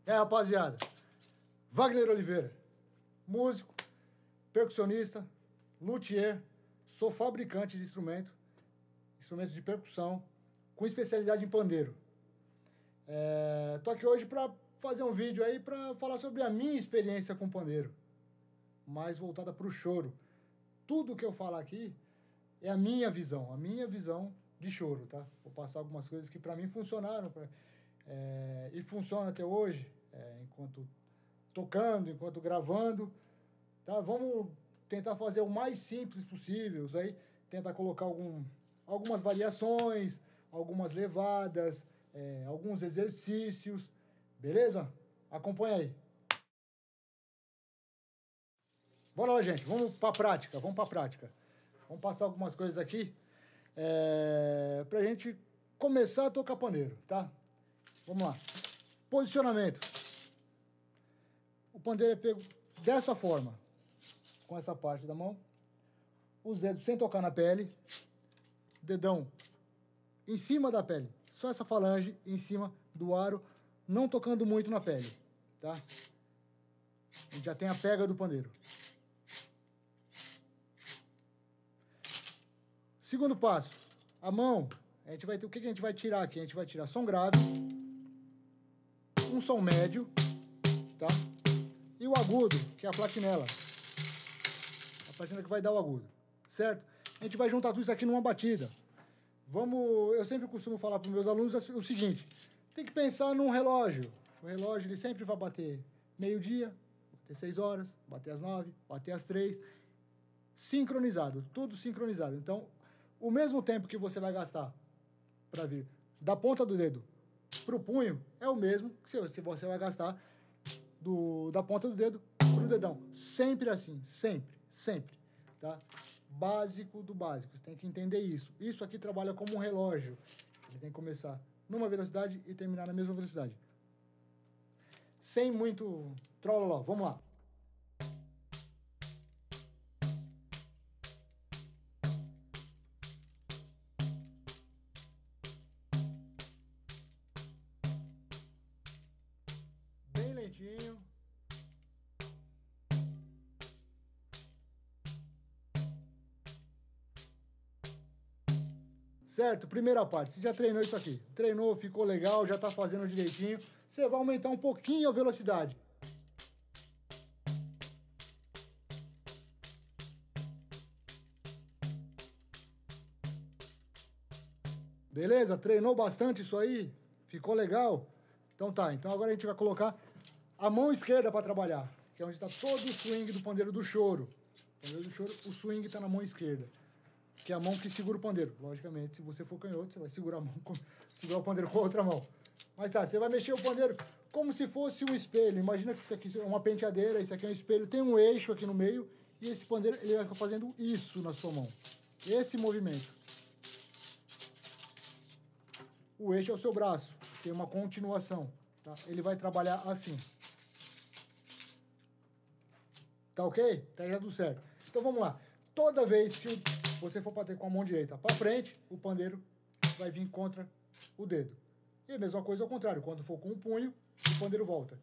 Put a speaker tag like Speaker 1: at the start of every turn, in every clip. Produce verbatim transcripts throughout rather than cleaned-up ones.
Speaker 1: É, rapaziada, Wagner Oliveira, músico, percussionista, luthier, sou fabricante de instrumento, instrumentos de percussão, com especialidade em pandeiro. É, tô aqui hoje para fazer um vídeo aí para falar sobre a minha experiência com pandeiro, mais voltada para o choro. Tudo que eu falar aqui é a minha visão, a minha visão de choro, tá? Vou passar algumas coisas que para mim funcionaram pra, é, e funcionam até hoje, é, enquanto tocando, enquanto gravando, tá? Vamos tentar fazer o mais simples possível, aí tentar colocar algum, algumas variações, algumas levadas, é, alguns exercícios, beleza? Acompanha aí. Bora lá, gente, vamos para a prática, vamos para a prática. Vamos passar algumas coisas aqui é, pra gente começar a tocar pandeiro, tá? Vamos lá. Posicionamento. O pandeiro é pego dessa forma, com essa parte da mão, os dedos sem tocar na pele, dedão em cima da pele, só essa falange em cima do aro, não tocando muito na pele, tá? A gente já tem a pega do pandeiro. Segundo passo, a mão, a gente vai ter, o que a gente vai tirar aqui? A gente vai tirar som grave, um som médio, tá? E o agudo, que é a platinela. A platinela que vai dar o agudo, certo? A gente vai juntar tudo isso aqui numa batida. Vamos, eu sempre costumo falar para os meus alunos o seguinte, tem que pensar num relógio. O relógio ele sempre vai bater meio-dia, bater seis horas, bater às nove, bater às três, sincronizado, tudo sincronizado. Então, o mesmo tempo que você vai gastar para vir da ponta do dedo para o punho é o mesmo que se você vai gastar do, da ponta do dedo para o dedão. Sempre assim, sempre, sempre, tá? Básico do básico, você tem que entender isso. Isso aqui trabalha como um relógio. Ele tem que começar numa velocidade e terminar na mesma velocidade. Sem muito trololó. Vamos lá. Bem lentinho. Certo? Primeira parte, você já treinou isso aqui. Treinou, ficou legal, já está fazendo direitinho. Você vai aumentar um pouquinho a velocidade. Beleza? Treinou bastante isso aí? Ficou legal? Então tá, então agora a gente vai colocar a mão esquerda para trabalhar, que é onde está todo o swing do pandeiro do choro. O pandeiro do choro, o swing está na mão esquerda, que é a mão que segura o pandeiro. Logicamente, se você for canhoto, você vai segurar, a mão com, segurar o pandeiro com a outra mão. Mas tá, você vai mexer o pandeiro como se fosse um espelho. Imagina que isso aqui é uma penteadeira, isso aqui é um espelho, tem um eixo aqui no meio, e esse pandeiro ele vai fazendo isso na sua mão. Esse movimento. O eixo é o seu braço, tem uma continuação, tá? Ele vai trabalhar assim. Tá ok? Tá aí tudo certo. Então vamos lá. Toda vez que você for bater com a mão direita para frente, o pandeiro vai vir contra o dedo. E a mesma coisa ao contrário, quando for com o punho, o pandeiro volta.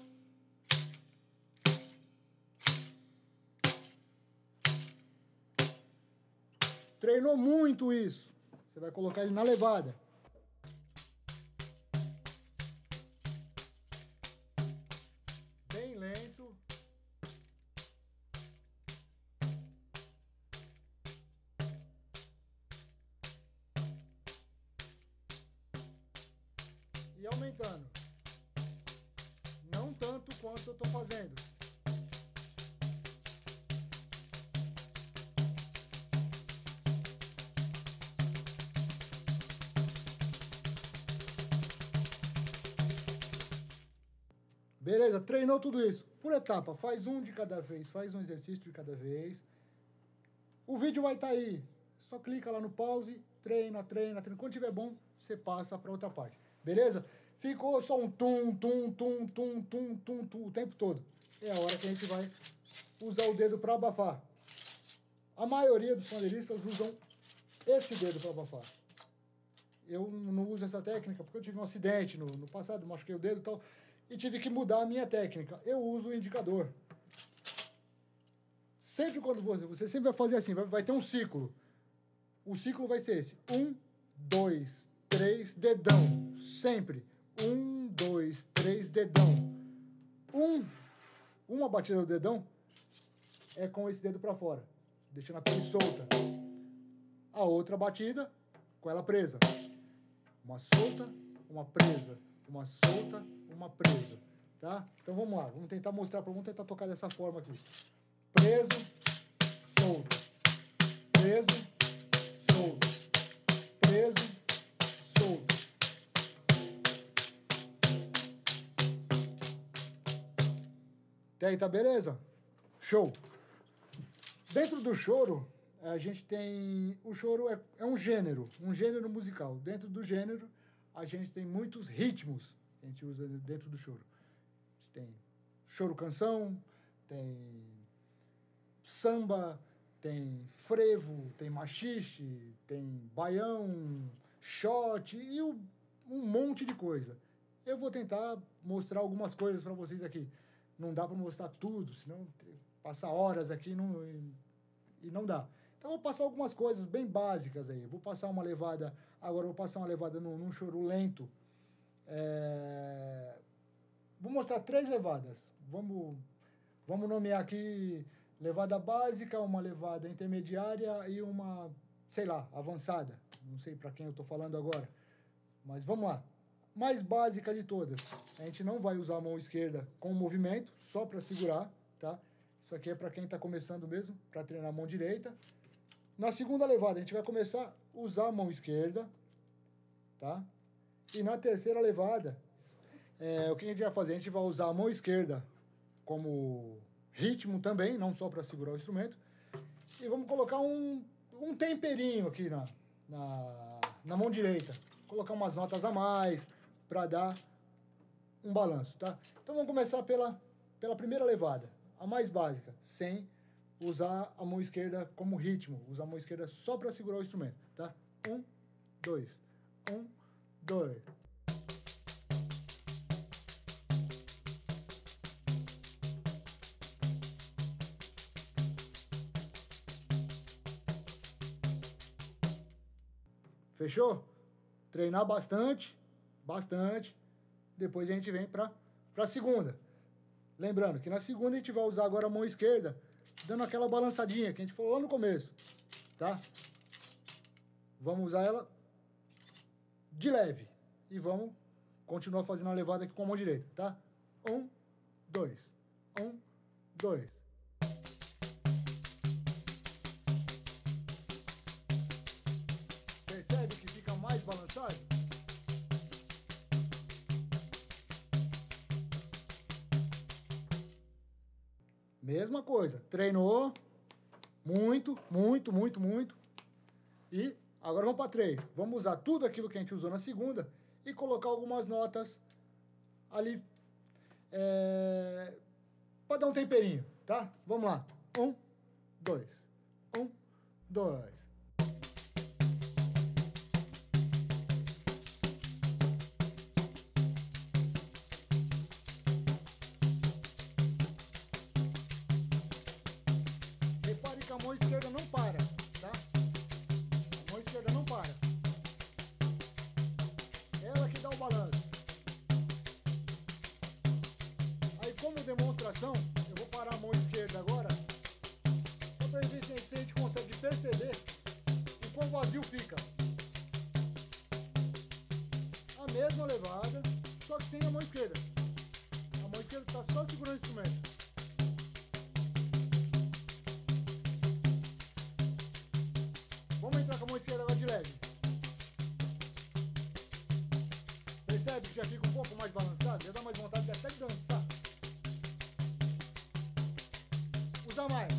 Speaker 1: Treinou muito isso. Você vai colocar ele na levada. Bem lento. E aumentando. Não tanto quanto eu estou fazendo. Beleza? Treinou tudo isso. Por etapa, faz um de cada vez, faz um exercício de cada vez. O vídeo vai estar aí. Só clica lá no pause, treina, treina, treina. Quando tiver bom, você passa para outra parte. Beleza? Ficou só um tum, tum, tum, tum, tum, tum, tum o tempo todo. É a hora que a gente vai usar o dedo para abafar. A maioria dos pandeiristas usam esse dedo para abafar. Eu não uso essa técnica porque eu tive um acidente no, no passado, machuquei o dedo e tal. e tive que mudar a minha técnica. Eu uso o indicador. Sempre quando você, você sempre vai fazer assim, vai, vai ter um ciclo. O ciclo vai ser esse. Um, dois, três, dedão. Sempre. Um, dois, três, dedão. Um, uma batida do dedão é com esse dedo para fora, deixando a pele solta. A outra batida com ela presa. Uma solta, uma presa. Uma solta, uma presa. Tá? Então vamos lá, vamos tentar mostrar, vamos tentar tocar dessa forma aqui. Preso, solto. Preso, solto. Preso, solto. Até aí tá beleza? Show! Dentro do choro, a gente tem... O choro é, é um gênero, um gênero musical. Dentro do gênero, a gente tem muitos ritmos que a gente usa dentro do choro. A gente tem choro-canção, tem samba, tem frevo, tem machixe, tem baião, shot e um monte de coisa. Eu vou tentar mostrar algumas coisas para vocês aqui. Não dá para mostrar tudo, senão passar horas aqui não, e não dá. Então, eu vou passar algumas coisas bem básicas aí. Eu vou passar uma levada, agora eu vou passar uma levada num, num choro lento. É... Vou mostrar três levadas. Vamos, vamos nomear aqui levada básica, uma levada intermediária e uma, sei lá, avançada. Não sei para quem eu estou falando agora. Mas vamos lá. Mais básica de todas. A gente não vai usar a mão esquerda com movimento, só para segurar, tá? Isso aqui é para quem está começando mesmo, para treinar a mão direita. Na segunda levada, a gente vai começar a usar a mão esquerda, tá? E na terceira levada, é, o que a gente vai fazer? A gente vai usar a mão esquerda como ritmo também, não só para segurar o instrumento. E vamos colocar um, um temperinho aqui na, na, na mão direita. Colocar umas notas a mais para dar um balanço, tá? Então vamos começar pela, pela primeira levada, a mais básica, sem usar a mão esquerda como ritmo, usar a mão esquerda só para segurar o instrumento, tá? Um, dois, um, dois. Fechou? Treinar bastante, bastante. Depois a gente vem para a segunda. Lembrando que na segunda a gente vai usar agora a mão esquerda, dando aquela balançadinha que a gente falou lá no começo, tá? Vamos usar ela de leve. E vamos continuar fazendo a levada aqui com a mão direita, tá? Um, dois. Um, dois. Percebe que fica mais balançado? Mesma coisa, treinou muito, muito, muito, muito. E agora vamos para três. Vamos usar tudo aquilo que a gente usou na segunda e colocar algumas notas ali é, para dar um temperinho, tá? Vamos lá. Um, dois. Um, dois. Repare que a mão esquerda não para, tá? A mão esquerda não para. Ela que dá o balanço. Aí, como demonstração, eu vou parar a mão esquerda agora, só para ver se a gente consegue perceber o quão vazio fica. A mesma levada, só que sem a mão esquerda. A mão esquerda está só segurando o instrumento. Vamos entrar com a mão esquerda agora de leve. Percebe que já fica um pouco mais balançado? Já dá mais vontade de até dançar. Usa mais.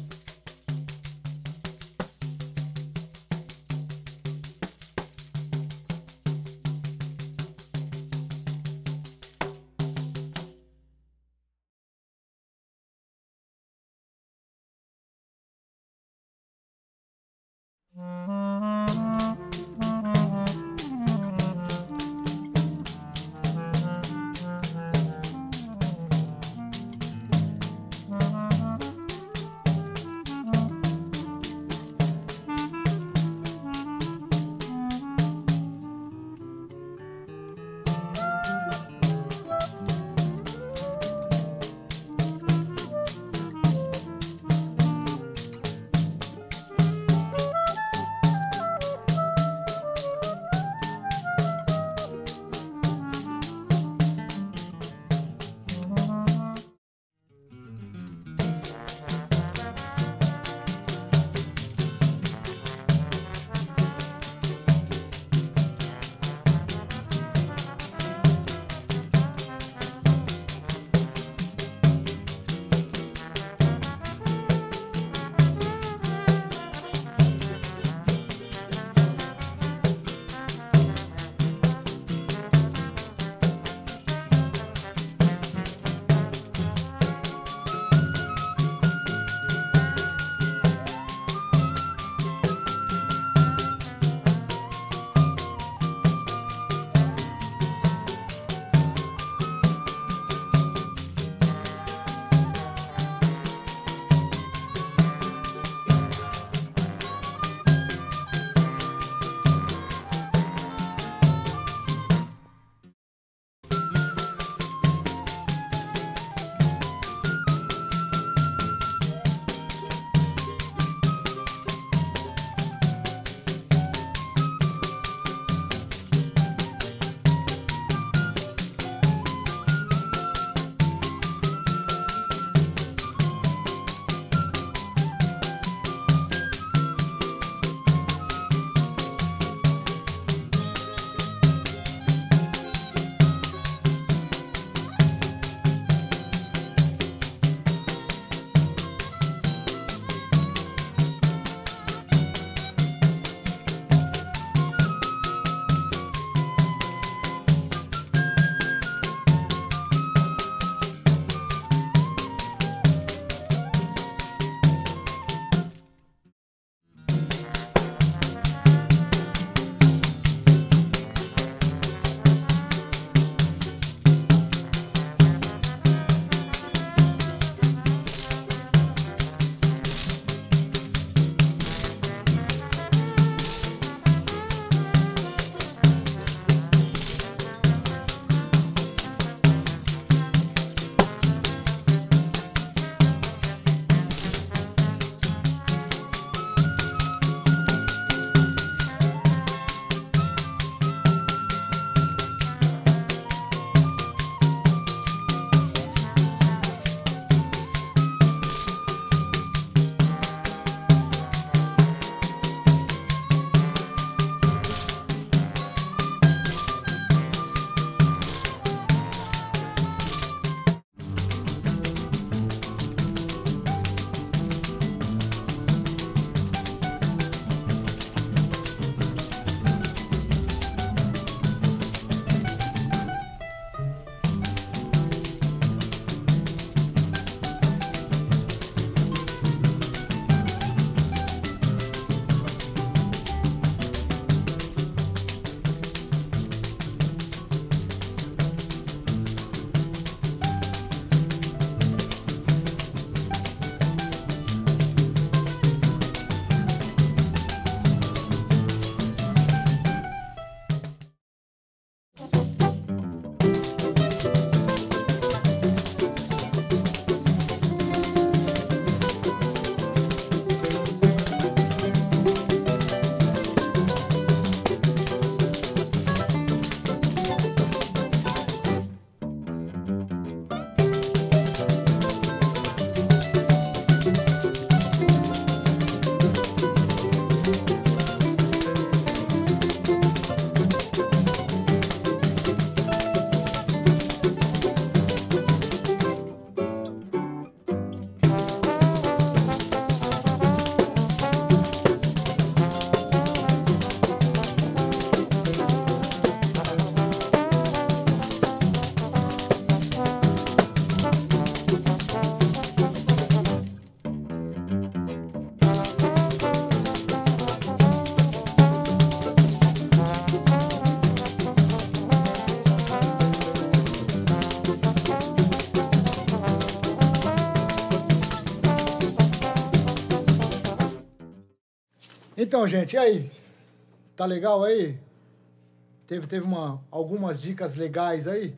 Speaker 1: Então, gente, e aí? Tá legal aí? Teve, teve uma, algumas dicas legais aí?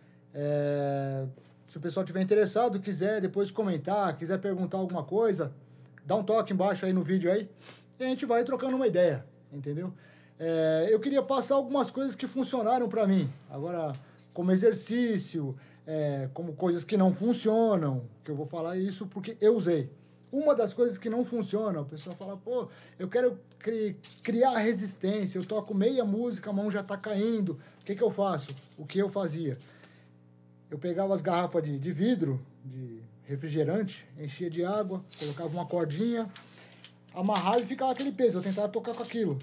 Speaker 1: É, se o pessoal tiver interessado, quiser depois comentar, quiser perguntar alguma coisa, dá um toque embaixo aí no vídeo aí e a gente vai trocando uma ideia, entendeu? É, eu queria passar algumas coisas que funcionaram para mim. Agora, como exercício, é, como coisas que não funcionam, que eu vou falar isso porque eu usei. Uma das coisas que não funciona, o pessoal fala, pô, eu quero cri criar resistência, eu toco meia música, a mão já tá caindo, o que que eu faço? O que eu fazia? Eu pegava as garrafas de, de vidro, de refrigerante, enchia de água, colocava uma cordinha, amarrava e ficava aquele peso, eu tentava tocar com aquilo.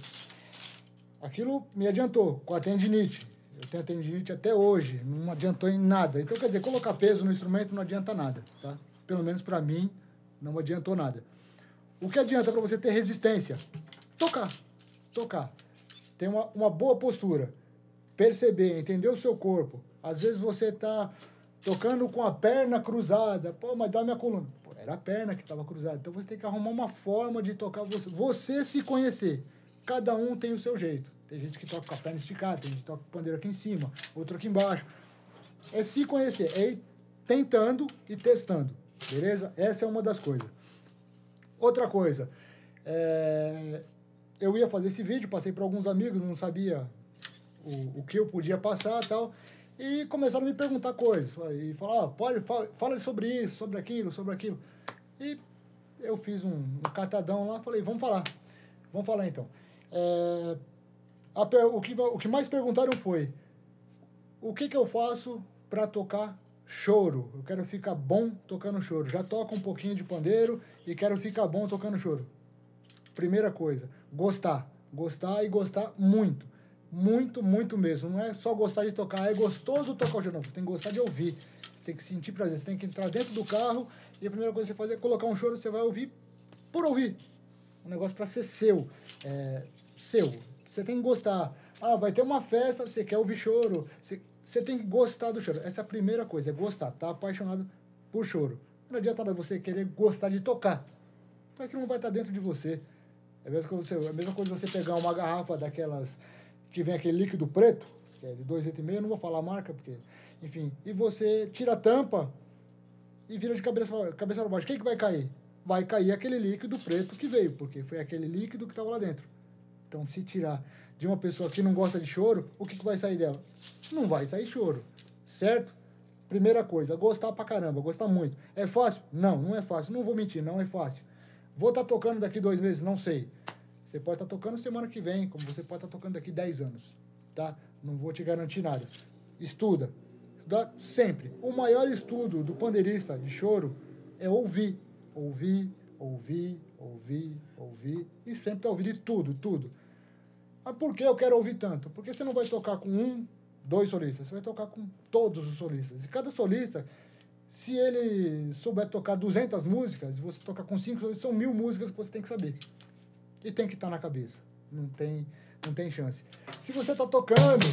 Speaker 1: Aquilo me adiantou, com a tendinite. Eu tenho tendinite até hoje, não adiantou em nada. Então, quer dizer, colocar peso no instrumento não adianta nada, tá? Pelo menos para mim, não adiantou nada. O que adianta para você ter resistência? Tocar, tocar. Ter uma, uma boa postura. Perceber, entender o seu corpo. Às vezes você está tocando com a perna cruzada. Pô, mas dá a minha coluna. Pô, era a perna que estava cruzada. Então você tem que arrumar uma forma de tocar você. Você se conhecer. Cada um tem o seu jeito. Tem gente que toca com a perna esticada, tem gente que toca com o pandeiro aqui em cima, outro aqui embaixo. É se conhecer, é ir tentando e testando, beleza? Essa é uma das coisas. Outra coisa, é... eu ia fazer esse vídeo, passei para alguns amigos, não sabia o, o que eu podia passar e tal, e começaram a me perguntar coisas, e falar, oh, pode, fala, fala sobre isso, sobre aquilo, sobre aquilo. E eu fiz um, um catadão lá, falei, vamos falar, vamos falar então. É, a, o, que, o que mais perguntaram foi, o que, que eu faço para tocar choro? Eu quero ficar bom tocando choro. Já toco um pouquinho de pandeiro e quero ficar bom tocando choro. Primeira coisa, gostar. Gostar e gostar muito. Muito, muito mesmo. Não é só gostar de tocar, é gostoso tocar o choro. Não, você tem que gostar de ouvir. Você tem que sentir prazer. Você tem que entrar dentro do carro e a primeira coisa que você fazer é colocar um choro, você vai ouvir por ouvir. Um negócio para ser seu. É, seu. Você tem que gostar. Ah, vai ter uma festa, você quer ouvir choro. Você, você tem que gostar do choro. Essa é a primeira coisa, é gostar. Tá apaixonado por choro. Não adianta você querer gostar de tocar. Porque não vai estar dentro de você. É a mesma coisa, é a mesma coisa você pegar uma garrafa daquelas que vem aquele líquido preto, que é de dois litros e meio, eu não vou falar a marca, porque, enfim, e você tira a tampa e vira de cabeça, cabeça para baixo. O que, que vai cair? Vai cair aquele líquido preto que veio, porque foi aquele líquido que estava lá dentro. Então, se tirar de uma pessoa que não gosta de choro, o que, que vai sair dela? Não vai sair choro, certo? Primeira coisa, gostar pra caramba, gostar muito. É fácil? Não, não é fácil. Não vou mentir, não é fácil. Vou estar tá tocando daqui dois meses? Não sei. Você pode estar tá tocando semana que vem, como você pode estar tá tocando daqui dez anos, tá? Não vou te garantir nada. Estuda. Estuda sempre. O maior estudo do pandeirista de choro é ouvir. Ouvir, ouvir, ouvir, ouvir. E sempre tá ouvindo tudo, tudo. Mas por que eu quero ouvir tanto? Porque você não vai tocar com um, dois solistas. Você vai tocar com todos os solistas. E cada solista, se ele souber tocar duzentas músicas, você tocar com cinco solistas, são mil músicas que você tem que saber. E tem que estar na cabeça. Não tem, não tem chance. Se você está tocando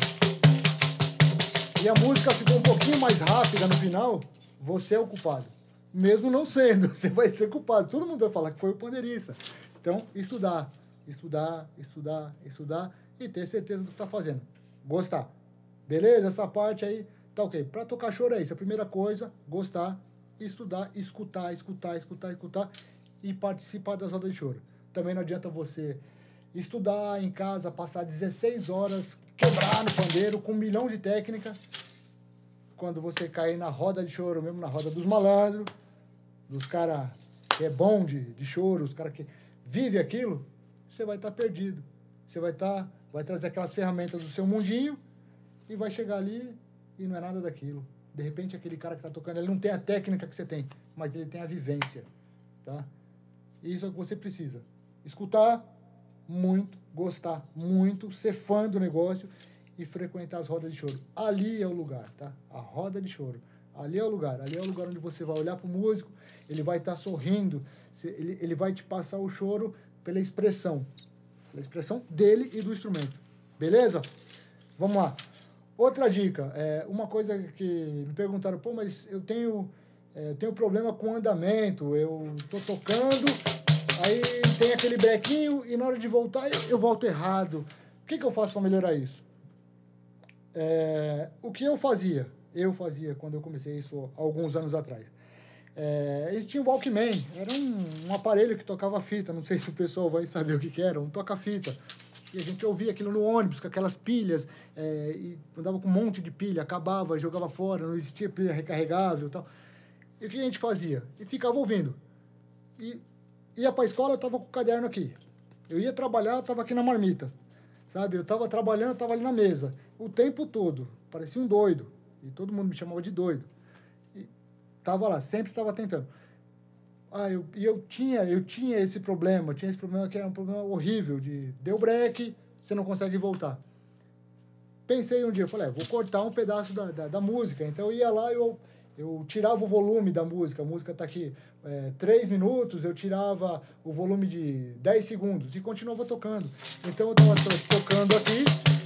Speaker 1: e a música ficou um pouquinho mais rápida no final, você é o culpado. Mesmo não sendo, você vai ser culpado. Todo mundo vai falar que foi o pandeirista. Então, estudar. Estudar, estudar, estudar e ter certeza do que está fazendo. Gostar. Beleza? Essa parte aí tá ok. Para tocar choro é isso. A primeira coisa, gostar, estudar, escutar, escutar, escutar, escutar e participar das rodas de choro. Também não adianta você estudar em casa, passar dezesseis horas, quebrar no pandeiro com um milhão de técnicas. Quando você cair na roda de choro, mesmo na roda dos malandros, dos caras que é bom de, de choro, os caras que vivem aquilo, você vai estar tá perdido. Você vai estar, tá, vai trazer aquelas ferramentas do seu mundinho e vai chegar ali e não é nada daquilo. De repente, aquele cara que está tocando, ele não tem a técnica que você tem, mas ele tem a vivência, tá? E isso é o que você precisa. Escutar muito, gostar muito, ser fã do negócio e frequentar as rodas de choro. Ali é o lugar, tá? A roda de choro. Ali é o lugar. Ali é o lugar onde você vai olhar para o músico, ele vai estar tá sorrindo, ele, ele vai te passar o choro pela expressão. Pela expressão dele e do instrumento. Beleza? Vamos lá. Outra dica. É, uma coisa que me perguntaram, pô, mas eu tenho, é, tenho problema com andamento, eu estou tocando, aí tem aquele brequinho e na hora de voltar eu, eu volto errado. O que, que eu faço para melhorar isso? É, o que eu fazia? Eu fazia quando eu comecei isso há alguns anos atrás. É, ele tinha o Walkman, era um, um aparelho que tocava fita, não sei se o pessoal vai saber o que, que era, um toca-fita. E a gente ouvia aquilo no ônibus, com aquelas pilhas, é, e andava com um monte de pilha, acabava, jogava fora, não existia pilha recarregável e tal. E o que a gente fazia? E ficava ouvindo. E ia para a escola, eu estava com o caderno aqui. Eu ia trabalhar, eu estava aqui na marmita. Sabe? Eu estava trabalhando, eu estava ali na mesa. O tempo todo. Parecia um doido. E todo mundo me chamava de doido. E estava lá, sempre estava tentando. Ah, eu, e eu tinha, eu tinha esse problema. Tinha esse problema que era um problema horrível. De deu break, você não consegue voltar. Pensei um dia, falei, é, vou cortar um pedaço da, da, da música. Então eu ia lá e eu... Eu tirava o volume da música, a música está aqui é, três minutos, eu tirava o volume de dez segundos e continuava tocando. Então eu estava tocando aqui,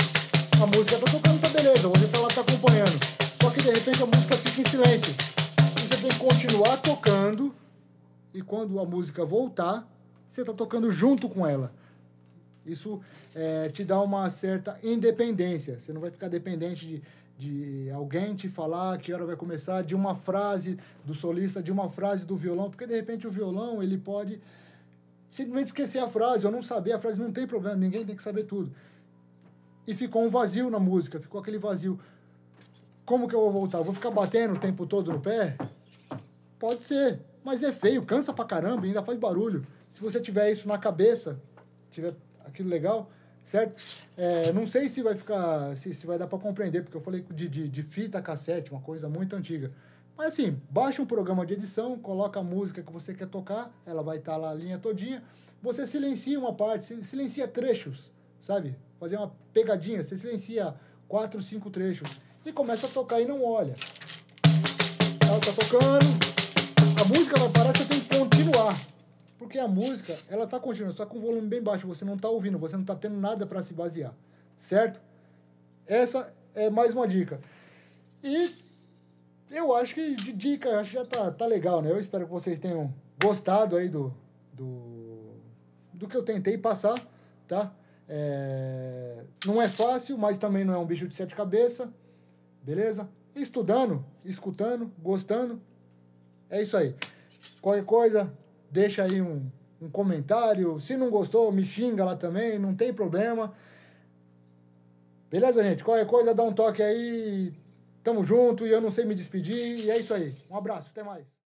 Speaker 1: a música está tocando, tá beleza, você está lá, está acompanhando. Só que de repente a música fica em silêncio. E você tem que continuar tocando e quando a música voltar, você está tocando junto com ela. Isso é, te dá uma certa independência, você não vai ficar dependente de... de alguém te falar que hora vai começar, de uma frase do solista, de uma frase do violão, porque de repente o violão ele pode simplesmente esquecer a frase, ou não saber a frase, não tem problema, ninguém tem que saber tudo. E ficou um vazio na música, ficou aquele vazio. Como que eu vou voltar? Eu vou ficar batendo o tempo todo no pé? Pode ser, mas é feio, cansa pra caramba, ainda faz barulho. Se você tiver isso na cabeça, tiver aquilo legal... Certo? É, não sei se vai ficar, se, se vai dar para compreender, porque eu falei de, de, de fita cassete, uma coisa muito antiga. Mas assim, baixa um programa de edição, coloca a música que você quer tocar, ela vai estar lá a linha todinha, você silencia uma parte, silencia trechos, sabe? Fazer uma pegadinha, você silencia quatro, cinco trechos e começa a tocar e não olha. Ela tá tocando, a música vai parar, você tem que continuar. Porque a música, ela tá continuando, só com o volume bem baixo, você não tá ouvindo, você não tá tendo nada para se basear, certo? Essa é mais uma dica. E eu acho que de dica, acho que já tá, tá legal, né? Eu espero que vocês tenham gostado aí do, do, do que eu tentei passar, tá? É, não é fácil, mas também não é um bicho de sete cabeças, beleza? Estudando, escutando, gostando, é isso aí. Qualquer coisa... Deixa aí um, um comentário. Se não gostou, me xinga lá também, não tem problema. Beleza, gente? Qualquer coisa, dá um toque aí. Tamo junto e eu não sei me despedir. E é isso aí. Um abraço, até mais.